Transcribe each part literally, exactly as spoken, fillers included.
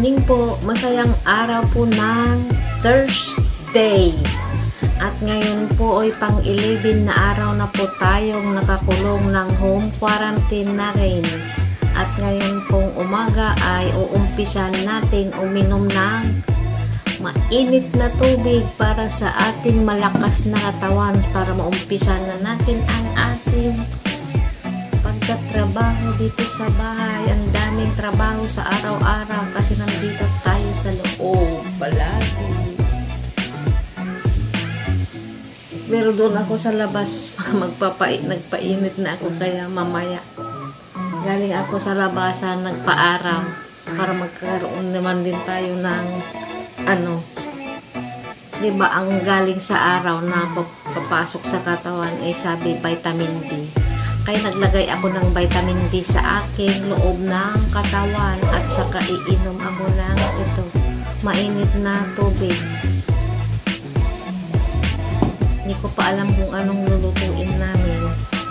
morning po, masayang araw po ng Thursday. At ngayon po ay pang eleven na araw na po tayong nakakulong ng home quarantine na rin. At ngayon pong umaga ay uumpisan natin uminom ng mainit na tubig para sa ating malakas na katawan para maumpisan na natin ang ating pagtatrabaho dito sa bahay. Ang daming trabaho sa araw-araw kasi nandito tayo sa loob palagi. Pero doon ako sa labas magpapait, nagpainit na ako kaya mamaya galing ako sa labasan nagpa-aram para magkaroon naman din tayo ng ano, diba ang galing sa araw na papasok sa katawan ay sabi vitamin D. Kaya naglagay ako ng vitamin D sa aking loob ng katawan at saka iinom ako ng ito, mainit na tubig. Hindi ko pa alam kung anong lulutuin namin.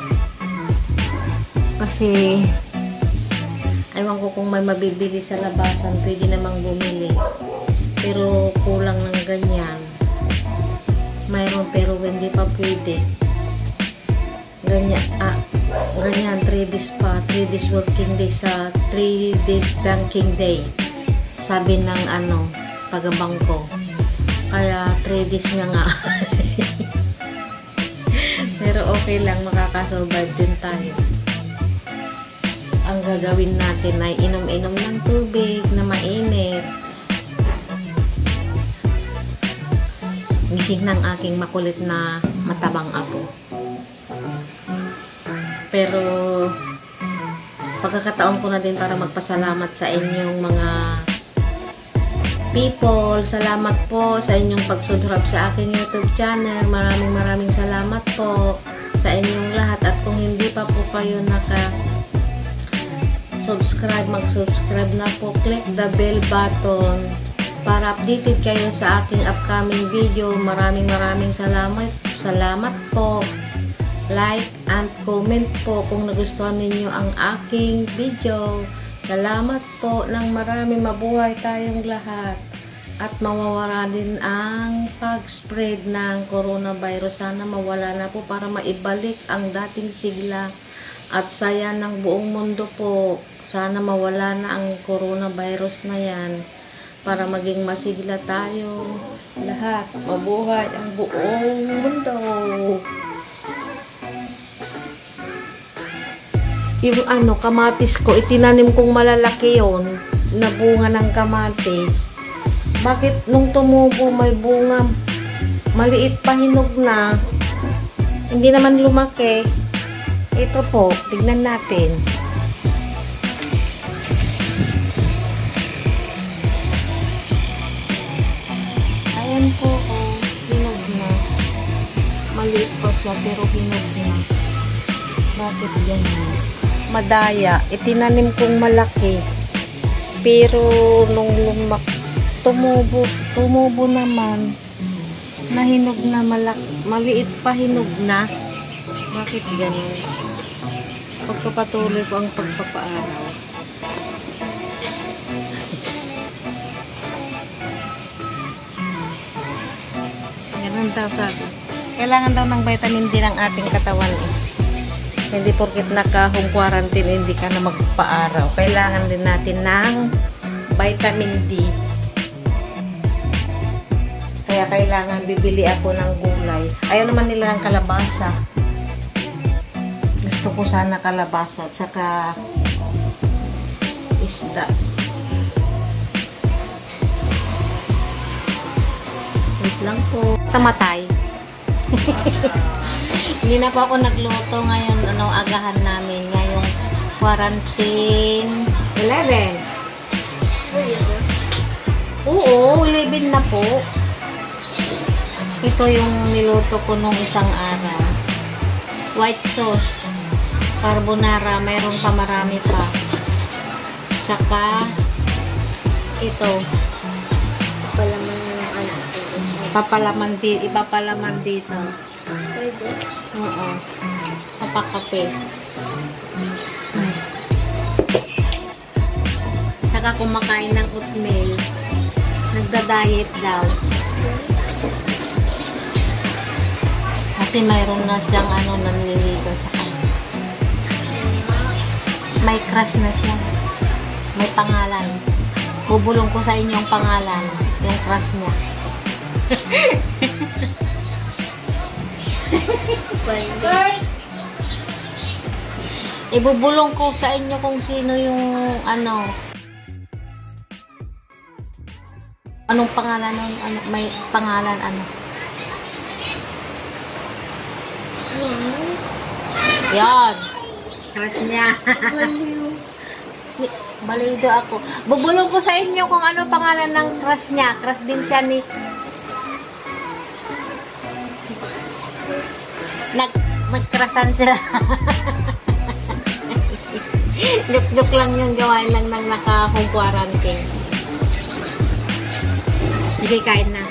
Kasi ewan ko kung may mabibili sa labasan, pwede namang bumili. Pero kulang ng ganyan. Mayroon pero hindi pa pwede. Ganyan, ah, ganyan, three days pa, three days working day sa three days banking day. Sabi ng ano, taga-bangko. Kaya three days nga nga. Pero okay lang, makakasurvive din tayo. Ang gagawin natin ay inom-inom ng tubig na mainit. Gising ng aking makulit na matabang apo. Pero pagkakataon ko na din para magpasalamat sa inyong mga people. Salamat po sa inyong pag-subscribe sa aking YouTube channel. Maraming maraming salamat po sa inyong lahat. At kung hindi pa po kayo naka subscribe, mag-subscribe na po. Click the bell button para updated kayo sa aking upcoming video. Maraming maraming salamat. Salamat po. Like and comment po kung nagustuhan ninyo ang aking video. Salamat po ng marami. Mabuhay tayong lahat. At mawawala din ang pag-spread ng coronavirus. Sana mawala na po para maibalik ang dating sigla at saya ng buong mundo po. Sana mawala na ang coronavirus na yan para maging masigla tayo lahat. Mabuhay ang buong mundo. Yung ano, kamatis ko, itinanim kong malalaki yon na bunga ng kamatis. Bakit nung tumubo may bunga maliit pa, hinog na, hindi naman lumaki? Ito po, tignan natin. Ayan po, oh, hinog na. Maliit pa siya pero hinog na. Bakit ganyan? Madaya, itinanim kong malaki. Pero nung lumak, tumubo, tumubo naman. Nahinog na malaki, maliit pa hinog na. Bakit ganun? Pagpapatuloy ko ang pagpapaaraw. Ganun daw sabi. Kailangan daw ng vitamin D ng ating katawan eh. Hindi porket naka-home quarantine, hindi ka na magpaaraw. Kailangan din natin ng vitamin D. Kaya kailangan bibili ako ng gulay. Ayaw naman nila ng kalabasa. Gusto ko sana kalabasa at saka isda. Wait lang po. Tamatay. Hindi na po ako nagluto ngayon. Ano, agahan namin ngayong quarantine. eleven. Oo, eleven na po. Ito yung niluto ko nung isang araw. White sauce. Carbonara. Mayroon pa, marami pa. Saka ito. Papalaman ng ano. Papalaman dito. Ipapalaman dito. Pwede. Oo. Sa pakape. Sa saka kumakain ng oatmeal. Nagda-diet daw. Kasi mayroon na siyang ano, nanliligaw sa kanya. May crush na siya. May pangalan. Bubulong ko sa inyo ang pangalan. Yung crush niya. Ibubulong ko sa inyo kung sino yung ano. Anong pangalan nun? Ano, may pangalan ano? Yan. Crush niya. Baliw daw ako. Bubulong ko sa inyo kung ano pangalan ng crush niya. Crush din siya ni... Nag... Magkrasan sila. Joke-joke lang yung gawain lang ng naka-home quarantine. Sige, kain na.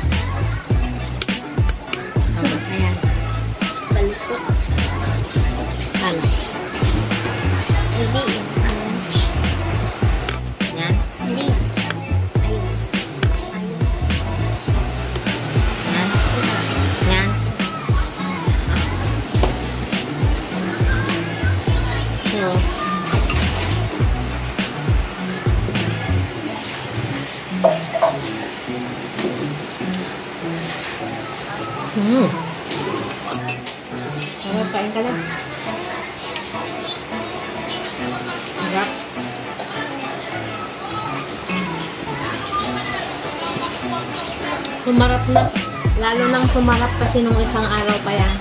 Oh, ayan. Balik ko. Ano? Hindi. Yan. Hindi. Ayun. Ayun. Yan. Yan. So, Hmm. Sarap, kain ka na. Sarap. Sumarap na. Lalo nang sumarap kasi nung isang araw pa yan.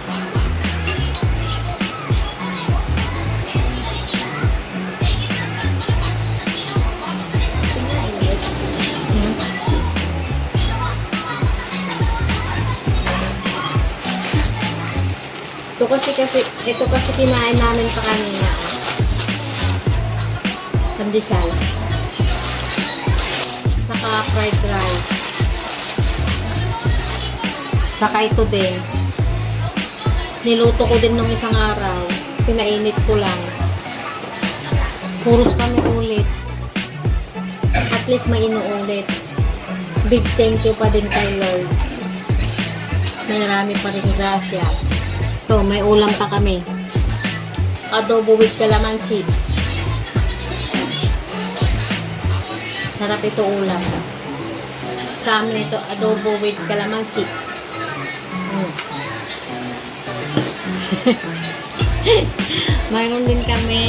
Ito kasi kasi ito kasi kinain namin pa kanina. Pandesal. Saka fried rice. Saka ito din. Niluto ko din nung isang araw. Pinainit ko lang. Puros kami ulit. At least may inuulit. Big thank you pa din kay Lord. Marami pa rin grasya. So, may ulam pa kami. Adobo with calamansi. Sarap ito ulam. Sa amin ito, adobo with calamansi. Mm. Mayroon din kami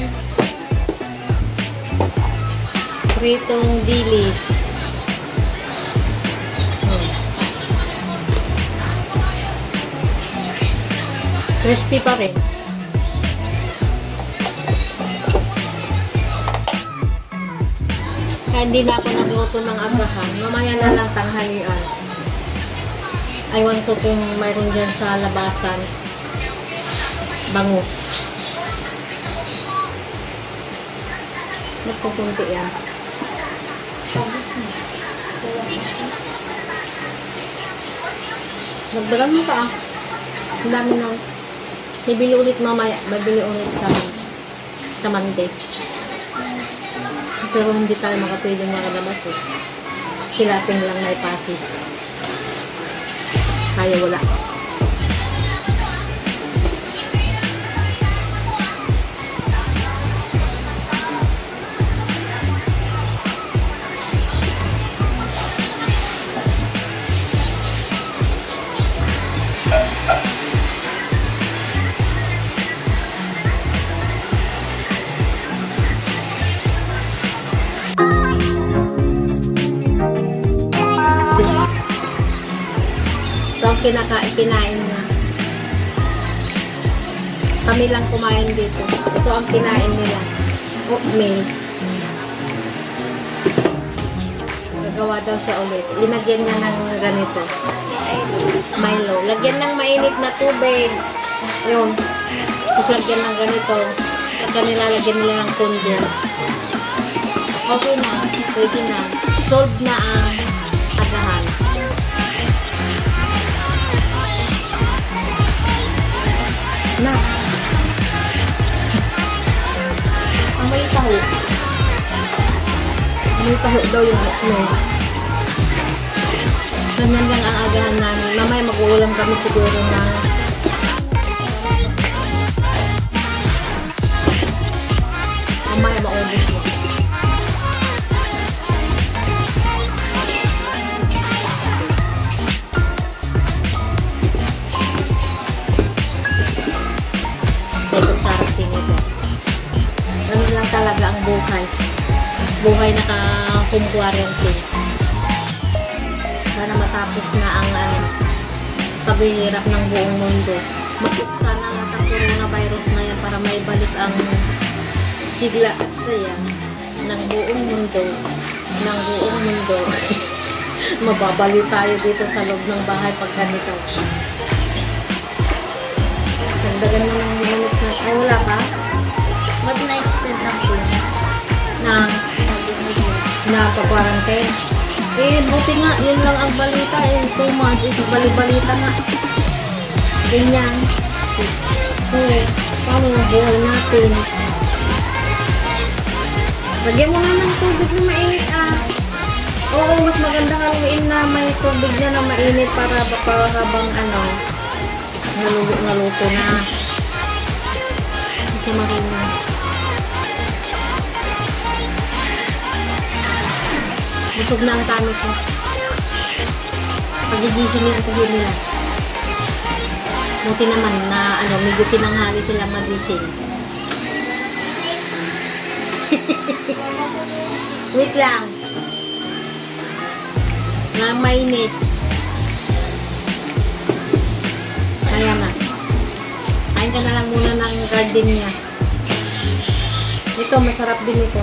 pritong dilis. Crispy pa rin. Kaya hindi na ako nagluto ng agahan. Mamaya na lang tanghalian. Ewan ko kung mayroon dyan sa labasan. Bangus. Nagpupunti yan. Nagdagan mo pa ah. Ang dami na. Bibili ulit mamaya. Bibili ulit sa sa Monday. Pero hindi tayo makapwedeng nakalabas eh. Silating lang na ipasis. Kaya wala. Kinaka kinain na. Kami lang kumain dito. Ito ang kinain nila. Oatmeal. Nagawa daw siya ulit. Linagyan niya ng ganito. Milo. Lagyan ng mainit na tubig. Yun. Tapos lagyan ng ganito. At kanila lagyan nila ng condense. Okay na. Pwede na. Solved na ang agahan. Na. Amoy taho. taho daw yung hotness. Ganyan lang ang agahan namin. Mamaya mag-uulam kami siguro na mamaya maubos mo. Ito sa ating ito. Ano lang talaga ang buhay. Buhay naka-home quarantine. Sana matapos na ang ano, paghihirap ng buong mundo. Mag-uksa na lahat ang coronavirus na yan para maibalik ang sigla at saya ng buong mundo. Ng buong mundo. Mababaliw tayo dito sa loob ng bahay pag ganito. Dagdagan mo ng minutes na. Ay, wala pa? Mag-na-extend lang po. Na, na pa-quarantine. Eh, buti nga, yun lang ang balita. Eh, two months, is bali-balita nga. Ganyan. Eh, paano ang buhay natin? Lagyan mo nga ng tubig na mainit ah. Oo, mas maganda haluin na may tubig na na mainit para para habang ano, naluto, naluto na. Kasi marunong. Busog na ang kami ko. Pagigising yung tuloy nila. Buti naman na ano, medyo tinanghali sila magising. Wait lang. Na mainit. Ayan na. Kain ka na lang muna ng garden niya. Ito, masarap din ito.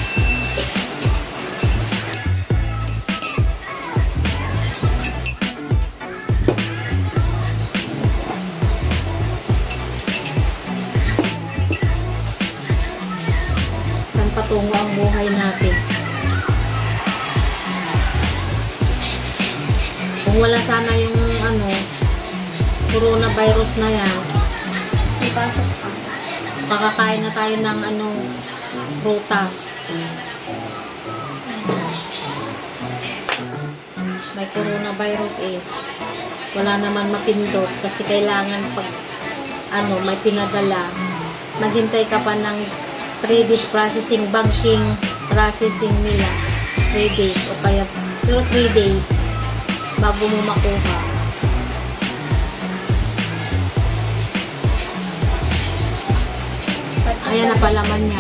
Saan patungo ang buhay natin? Kung wala sana yung ano, coronavirus na yan, May pasok pa. makakain na tayo ng ano, prutas. May coronavirus eh. Wala naman mapindot kasi kailangan pag ano, may pinadala, maghintay ka pa ng three days processing, banking processing nila. three days o kaya, pero three days bago mo makuha. Ayan na palaman niya.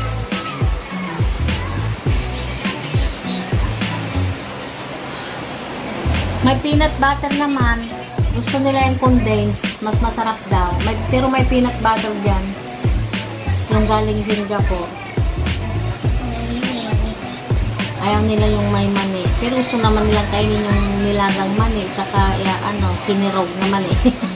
May peanut butter naman. Gusto nila yung condense. Mas masarap daw. May, pero may peanut butter dyan. Yung galing Singapore. Ayaw nila yung may mani. Pero gusto naman nilang kainin yung nilagang mani. Saka, ya, ano, kinirog na mani.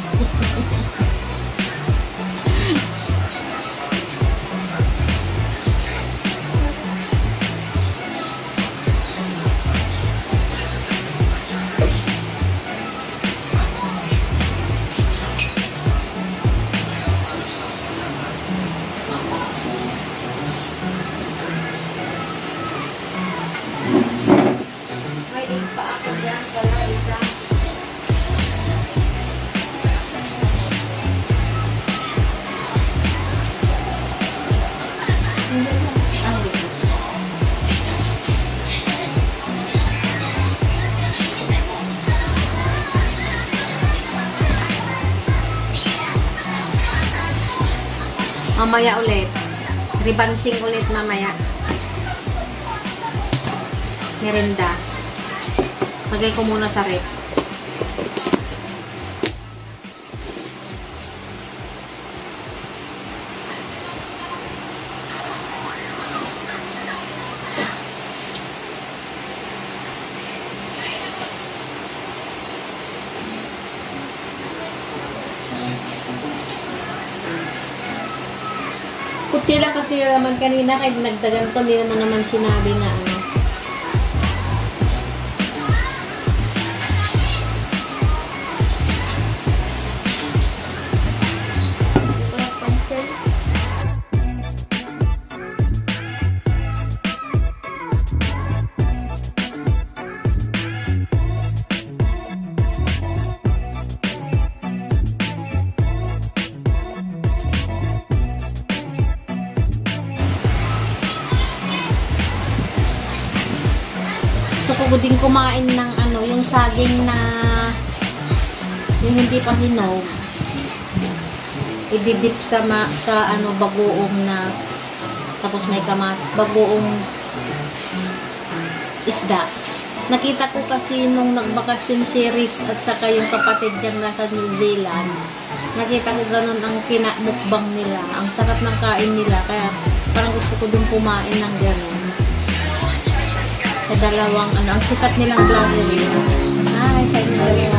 May din pa ako dyan. Wala isa. Mamaya ulit. Ribansing ulit mamaya. Merenda. Lagay ko muna sa rep. Puti lang kasi naman kanina kahit nagdagan to, hindi naman naman sinabi na ano. pwedeng kumain ng ano, yung saging na yung hindi pa hinog. Ididip sa ma, sa ano bagoong na tapos may kamas, bagoong isda. Nakita ko kasi nung nagbakasyon si Riz at saka yung kapatid niyang nasa New Zealand. Nakita ko ganun ang kinamukbang nila. Ang sarap ng kain nila. Kaya parang gusto ko din kumain ng ganun. Sa dalawang, ano, ang sikat nilang vlogger yun. Ay, sa inyo dalawa.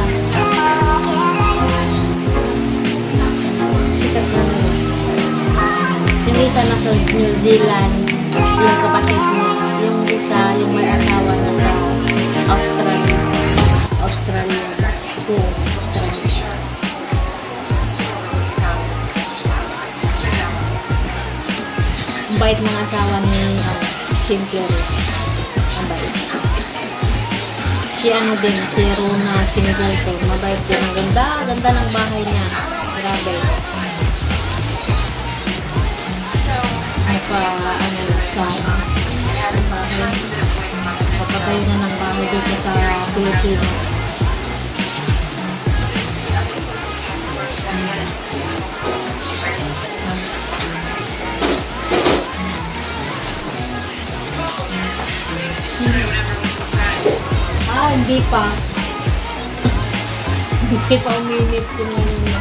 Sikat na nila. Yung isa nasa New Zealand, yung kapatid niya. Yung isa, yung may asawa na sa Australia. Australia. Ito, Australia. Ang bait ng asawa ni um, Kim Flores. Ang bait. Si ano din, si Rona Sinigal ko. Mabait din. Ang ganda, ganda ng bahay niya. Grabe. Napa, ano, sa bahay. Papatayo na ng bahay dito sa Pilipinas. Ah, hindi pa. Hindi pa uminit yung ano niya.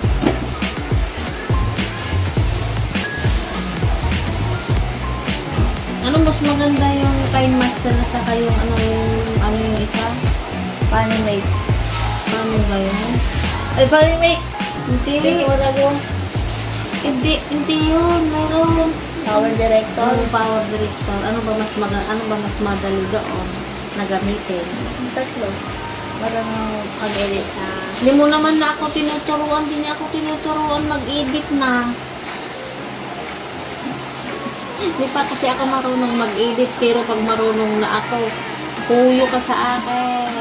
Ano mas maganda yung Kind Master na saka yung ano yung ano yung isa? Paano make? Paano ba yun? Ay, paano make? Hindi. Hindi mo nagawa. Hindi, hindi yun. Mayroon. Power director. Ano power director? Ano ba mas maga, ano ba mas madali doon na gamitin? Tatlo. Marunong mag-edit sa... Hindi mo naman na ako tinuturuan, hindi niya ako tinuturuan mag-edit na. Hindi pa kasi ako marunong mag-edit, pero pag marunong na ako, puyo ka sa akin.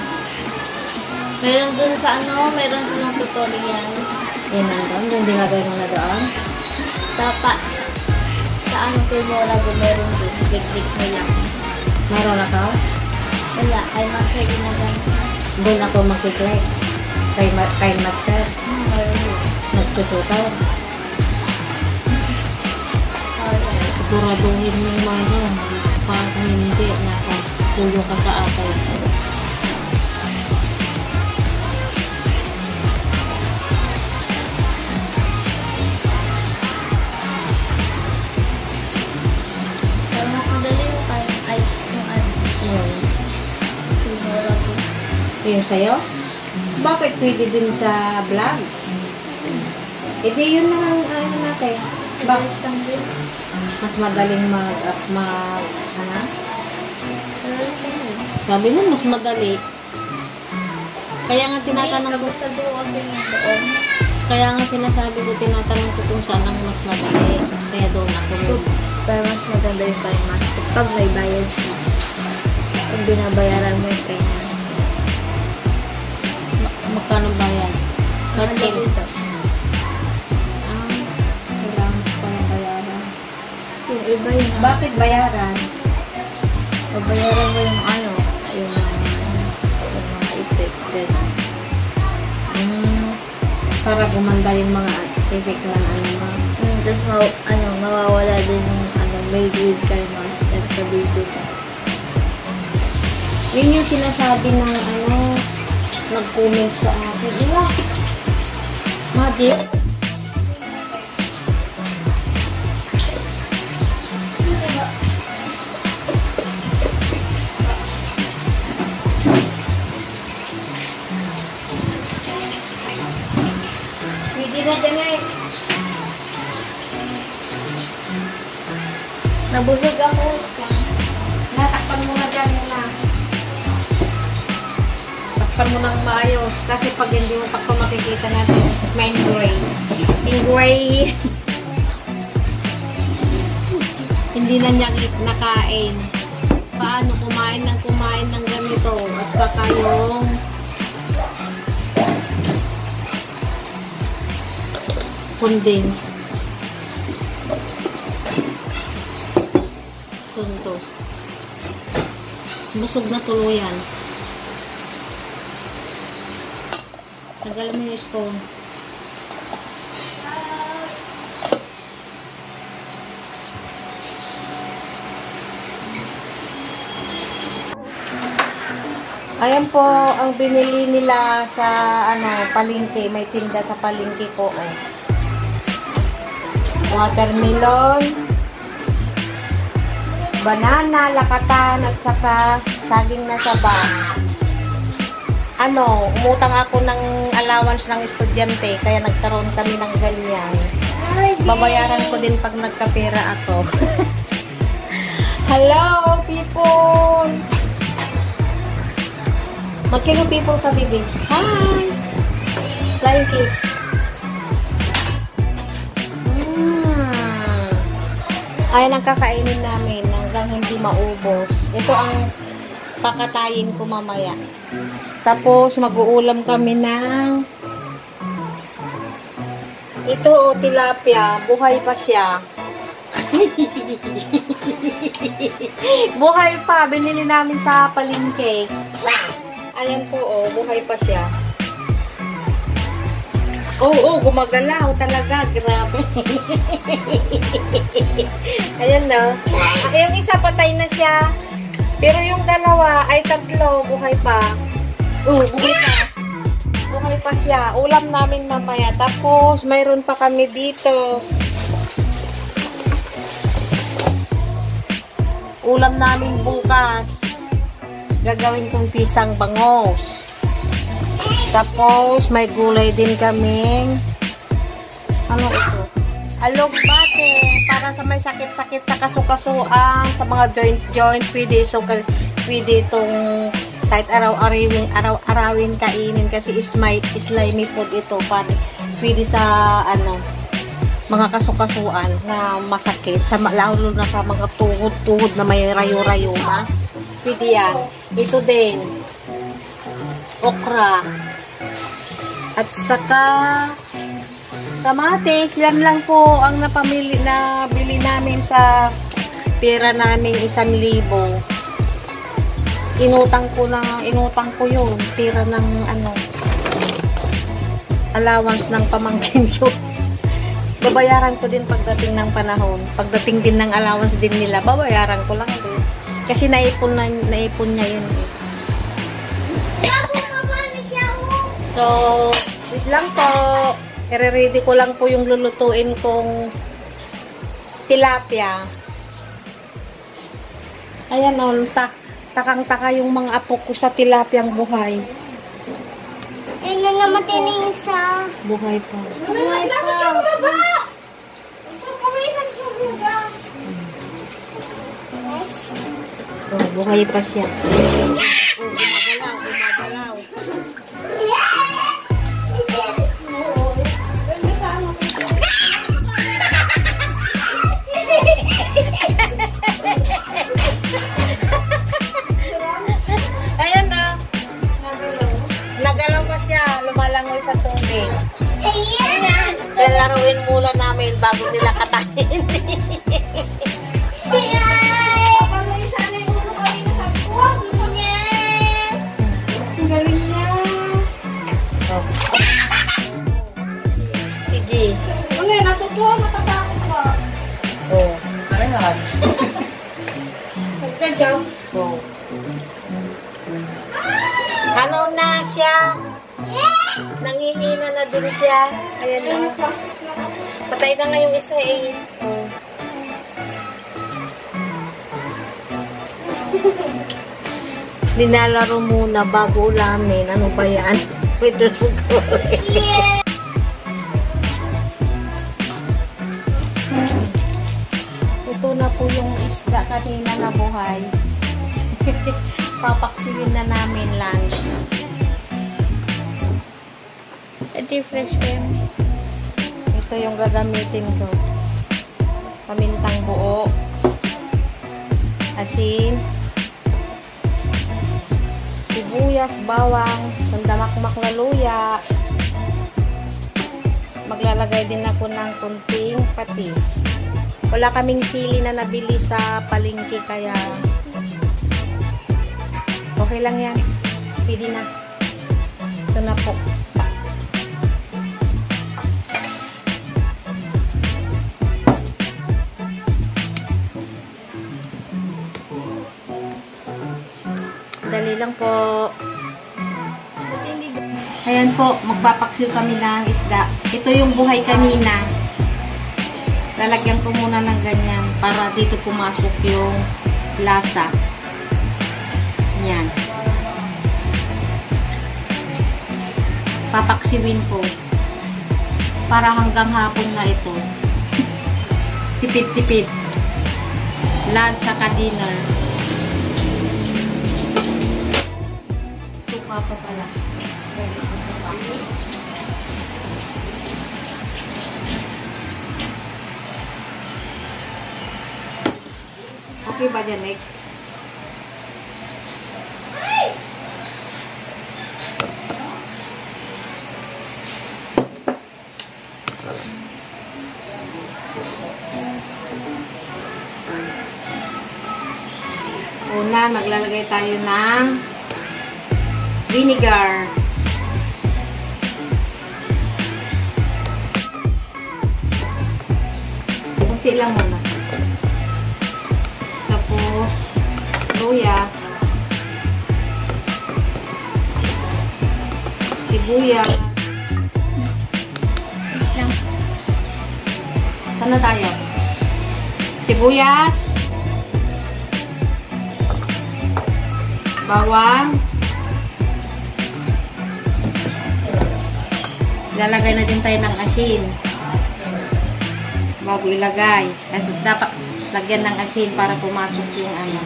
Meron dun sa ano, meron silang tutorial. Yan na doon, yung dinagay mo na doon. Tapa. Sa ano Filmora ko meron dun. Big-big mo lang. Meron na ka? Wala. Ay, master ginagamit. Doon ako mag-click. Kay, ma kay master. Hmm, meron dun. Nagtututor. Power. Siguraduhin mo mayroon. Pag hindi, naka, puyo ka sa akin. Pero makadali mo kayo. Ay, yung ano. Yun. Filmora ko. Yung sa'yo? Bakit pwede din sa vlog? E di yun na lang, ano natin. Balis lang din. Mas madaling mag, uh, mag, ano? Balis lang din. Sabi mo, mas madali. Kaya nga tinatanong ko, Sa doon din yung doon. kaya nga sinasabi ko, tinatanong ko kung saan ang mas madali. Kaya doon ako. So, pero mas maganda yung time master. Pag may bayad siya. Pag binabayaran mo yung time master. Ma- Magkano bayad? Ba't Ano kayo? dito? Ah, kailangan ko pala bayaran. Yung iba yun. Bakit bayaran? Babayaran mo yung ano, yung mga, yung mga effect din. Hmm, para gumanda yung mga effect ng ano mo. Mm, Tapos ma ano, mawawala din yung ano, made with time master sa video ko. Yun yung sinasabi ng ano, nag-comment sa akin. Ila, Magic? Pwede na din eh. Nabusog ako. Natakpan mo na dyan yun na. Takpan mo ng maayos. Kasi pag hindi mo takpan, makikita natin may gray. Yung gray. Hindi na niya nakain. Paano kumain ng kumain ng ganito? At saka yung condense. Sunto. Busog na tuluyan. Tagal mo yung spoon. Ayan po ang binili nila sa ano, palengke. May tinda sa palengke po. Oh. Watermelon, banana, lakatan, at saka saging na saba. Ano, umutang ako ng allowance ng estudyante, kaya nagkaroon kami ng ganyan. Babayaran ko din pag nagkapera ako. Hello, people! Magkano people ka, baby? Hi! Flying kiss. Mm. Ayan ang kakainin namin hanggang hindi maubos. Ito ang pakatayin ko mamaya. Tapos, mag-uulam kami ng ito, o, tilapia. Buhay pa siya. Buhay pa. Binili namin sa palengke. Ayan po, oh, buhay pa siya. Oo, oh, oh, gumagalaw talaga. Grabe. Ayan na. Ah, yung isa patay na siya. Pero yung dalawa ay tatlo, buhay pa. Oo, uh, buhay pa. Buhay pa siya. Ulam namin mamaya. Tapos, mayroon pa kami dito. Ulam namin bukas. Gagawin kong pisang bangos. Tapos, may gulay din kaming ano ito? Alugbate. Para sa may sakit-sakit sa kasukasuan, sa mga joint-joint, pwede. So, pwede itong kahit araw-arawin, araw-arawin kainin kasi is my, slimy food ito. Pwede, pwede sa ano, mga kasukasuan na masakit. Sa, lalo na sa mga tuhod-tuhod na may rayo-rayo na. Pwede yan. Ito din. Okra. At saka kamatis. Yan lang po ang napamili na bili namin sa pera namin isang libo. Inutang ko na, inutang ko yun. Pera ng ano, allowance ng pamangkin yun. Babayaran ko din pagdating ng panahon. Pagdating din ng allowance din nila, babayaran ko lang din. Kasi naipon, na, naipon niya yun. So, wait lang po. I-ready ko lang po yung lulutuin kong tilapia. Ayan o, ta takang-taka yung mga apo ko sa tilapiyang buhay. Eh, na namatining sa... Buhay pa. Buhay pa. Oh, buhay pa siya. Oh, gumagalaw, gumagalaw. Ayan na. Nagalaw pa siya. Lumalangoy sa tubig. Yes! Lalaruin mula namin bago nila katayin. Galing niya. Oh. Sige. Ano yun? Natutuwa, matatakot pa. Oh. Parehas. Nagka-jump. Oh. Ano na siya? Nangihina na din siya. Ayan na. Patay na nga yung isa eh. Oh. Linalaro muna bago ulamin. Ano ba yan? Wait lang ko. Ito na po yung isda kanina na buhay. Papaksiwin na namin lunch. Ito yung fresh cream. Ito yung gagamitin ko. Pamintang buo. Asin. Sibuyas, bawang, sandamakmak na luya. Maglalagay din ako ng kunting patis. Wala kaming sili na nabili sa palengke kaya Okay lang yan. Pwede na. Ito na po. Dali lang po. Ayan po, magpapaksiw kami ng isda. Ito yung buhay kanina. Lalagyan ko muna ng ganyan para dito pumasok yung lasa. Yan. Papaksiwin ko. Para hanggang hapon na ito. Tipid-tipid. Lunch sa kadina. Suka pa pala. Okay ba, Janek? Una, maglalagay tayo ng vinegar. Kunti lang muna. Tapos, luya, sibuyas. Sana tayo? Sibuyas, bawang, lalagay na din tayo ng asin bago ilagay. Kasi dapat lagyan ng asin para pumasok yung ano.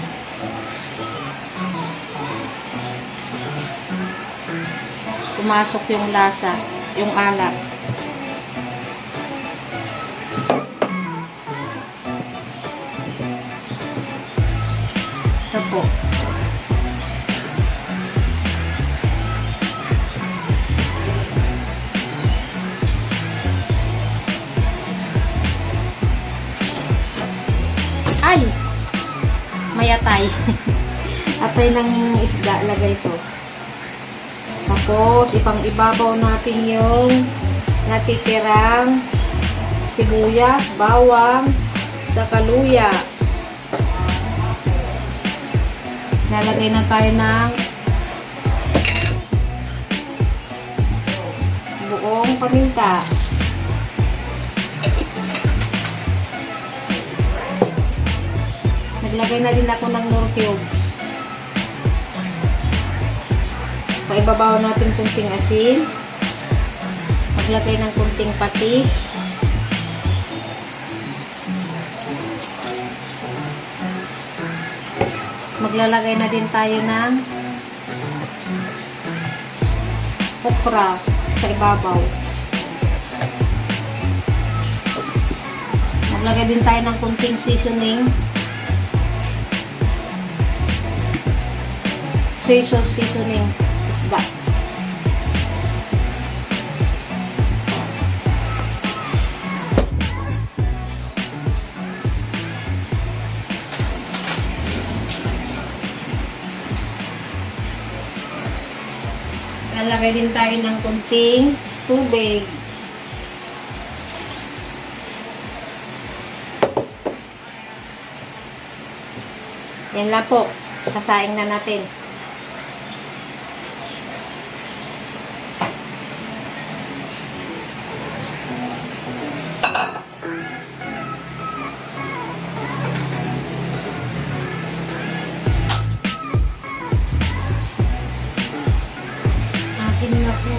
Pumasok yung lasa, yung alat. Ito po. Ay! May atay. Atay ng isda, lagay ito. Tapos, ipang-ibabaw natin yung natitirang sibuyas, bawang, sa kaluya. Lalagay na tayo ng buong paminta. Naglagay na din ako ng nor cubes. Paibabaw natin kunting asin. Maglagay ng kunting patis. Maglalagay na din tayo ng okra sa ibabaw. Maglagay din tayo ng kunting seasoning. Soy sauce seasoning isda. Lalagay din tayo ng kunting tubig. Yan lang po. Sasaing na natin. Akin na po.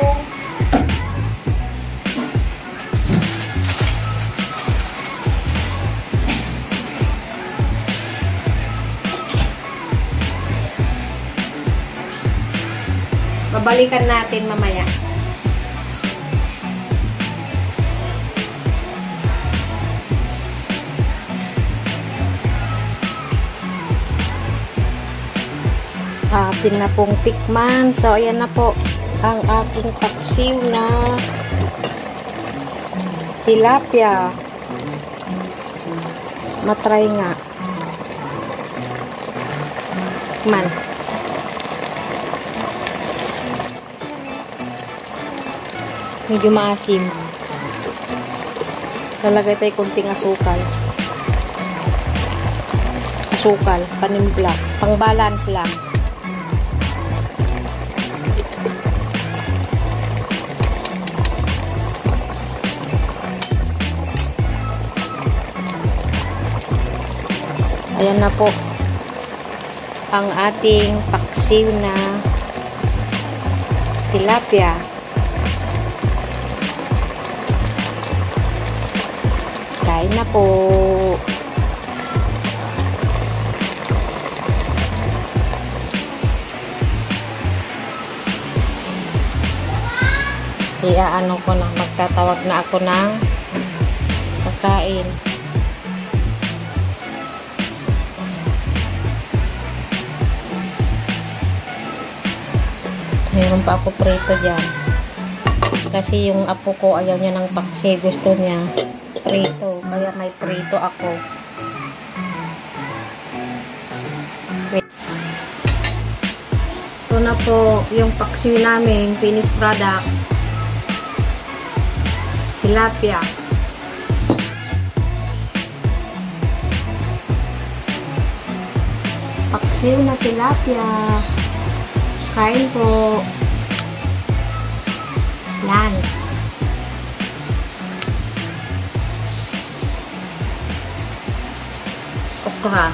Babalikan natin mamaya. Atin na pong tikman. So, ayan na po ang aking paksiw na tilapia. Matry nga. Tikman. Medyo maasim. Lalagay tayo kunting asukal. Asukal, panimpla. Pang balance lang. Ayan na po ang ating paksiw na tilapia. Kain na po. Iaano ko na, magtatawag na ako ng pagkain. Meron pa ako prito dyan. Kasi yung apo ko ayaw niya ng paksi. Gusto niya prito. Kaya may prito ako. Ito na po yung paksi namin. Finished product. Tilapia. Paksiw na tilapia. Kain po. Lunch. Okra.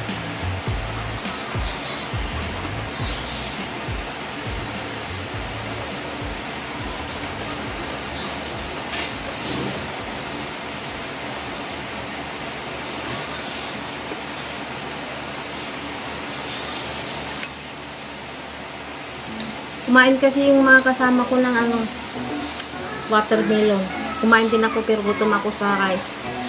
Kumain kasi yung mga kasama ko ng ano, watermelon. Kumain din ako pero gutom ako sa rice.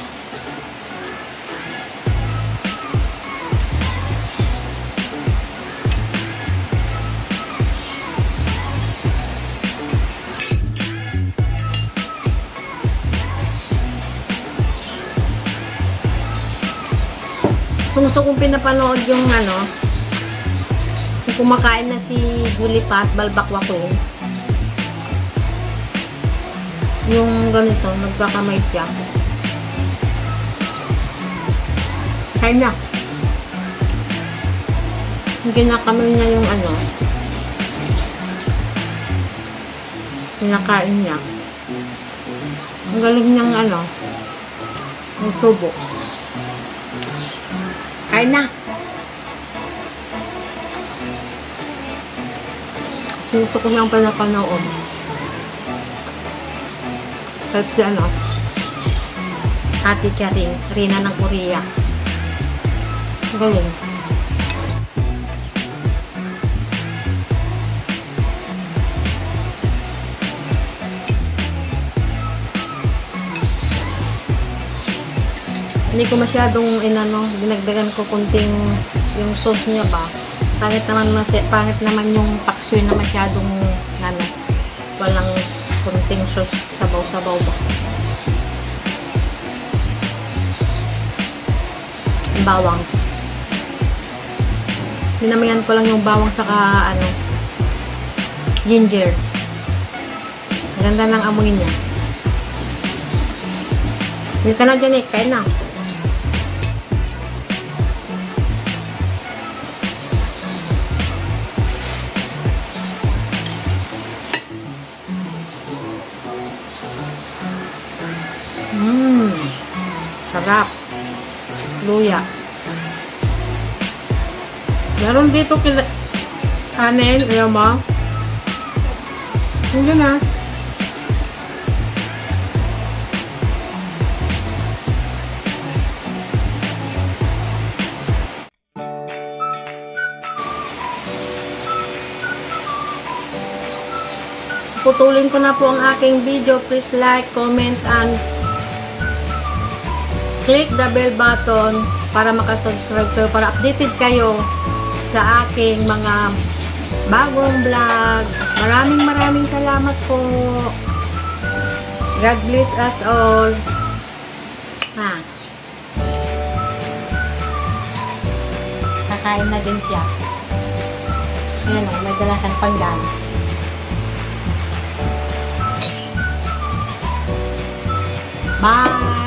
Gusto, gusto kong pinapanood yung ano, kumakain na si Julie Pat, Balbakwa Queen. Yung ganito, nagkakamay siya. Kain na. Ginakamay niya yung ano. Kinakain niya. Ang galing niyang ano. Yung subo. Kain na. Gusto ko lang pinapanood. Kahit si ano, Ate Charing, Rina ng Korea. Galing. Hindi ko masyadong inano, dinagdagan ko kunting yung sauce niya ba. Pangit naman, pangit naman yung paksiw na masyadong ano, walang kunting sauce, sabaw-sabaw ba. Bawang. Dinamihan ko lang yung bawang saka ano, ginger. Ganda ng amoy niya. Hindi ka na dyan eh, kain na. Mmm, sarap. Luya. Meron dito kila kanin, ayaw mo? Hindi na. Putulin ko na po ang aking video. Please like, comment, and click the bell button para makasubscribe kayo, para updated kayo sa aking mga bagong vlog. Maraming maraming salamat po. God bless us all. Ha. Kakain na din siya. Ayan o, may dala siyang panggan. Bye!